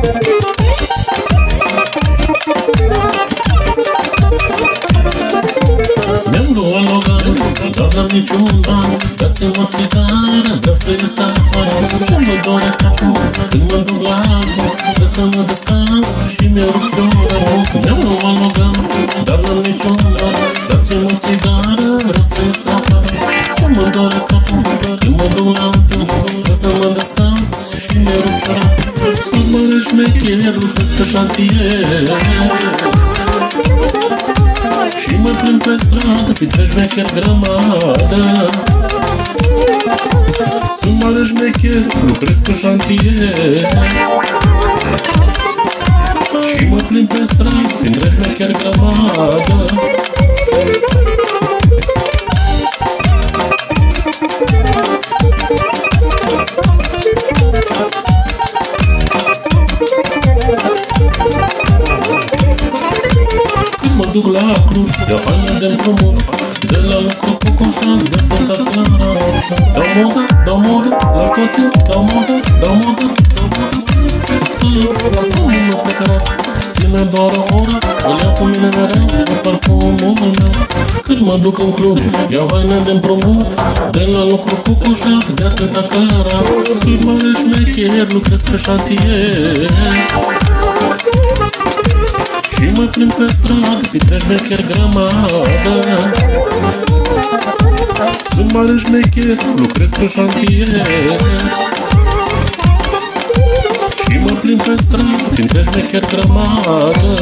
Mi-am luat logan, dar n-am niciun ban. Dați-mi o țigară, vreau să ies afară. Și mă doare capul când mă duc la altul. Trebuie să mă descalț și mi-e rupt ciorapul. Mi-am luat logan, dar n-am niciun ban. Dați-mi o țigară, vreau să ies afară. Și mă doare capul când mă duc la altul. Trebuie să mă descalț și mi-e rupt ciorapul. Sunt mare șmecher, lucrez pe șantier și mă plimb pe stradă, printre șmecheri grămadă. Sunt mare șmecher, lucrez pe șantier și mă plimb pe stradă, printre șmecheri grămadă. Mă duc la club, iau haine de împrumut, de la lucru cu consant, de tata Clara. Dau modă, la toți, dau modă, parfumul meu preferat. Ține doar o oră, îl iau cu mine mereu, parfumul meu. Când mă duc în club, iau haine de împrumut, de la lucru cu consant, de tata Clara. Sunt mare șmecher, lucrez pe șantier și mă plimb pe stradă, printre șmecheri grămadă. Sunt mare șmecher, lucrez pe șantier și mă plimb pe stradă, printre șmecheri grămadă.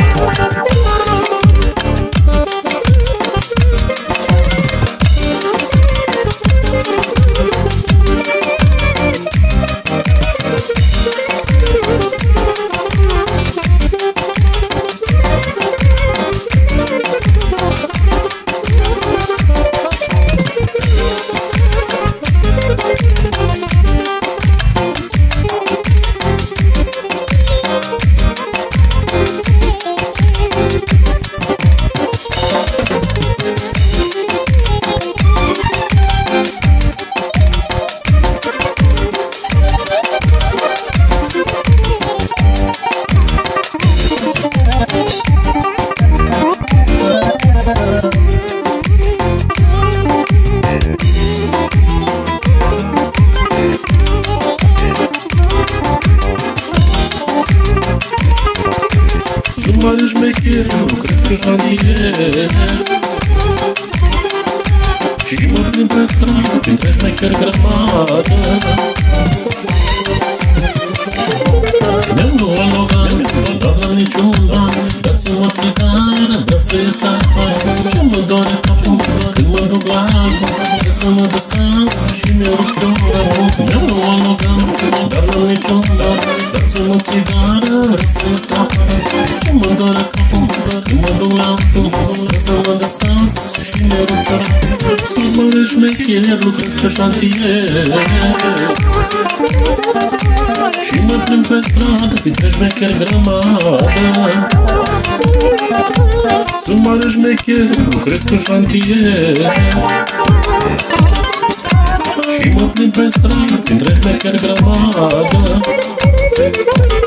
Sunt mare șmecher, lucrez pe șantier și mă plimb pe stradă, printre șmecheri grămadă. Mi-am luat logan, dar n-am niciun ban. Dați-mi o țigară, vreau să ies afară. Și mă doare capul când mă duc la altul. Trebuie să mă descalț și mi-e rupt ciorapul. Mi-am luat logan, dar n-am niciun ban. Dați-mi o țigară, vreau să ies afară. Și mă doare capul când mă duc la altul. Trebuie să mă descalț și mi-e rupt ciorapul. Sunt mare șmecher, lucrez pe șantier și mă plimb pe stradă, printre șmecheri grămadă. Sunt mare șmecher, lucrez pe șantier și mă plimb pe stradă, printre șmecheri grămadă.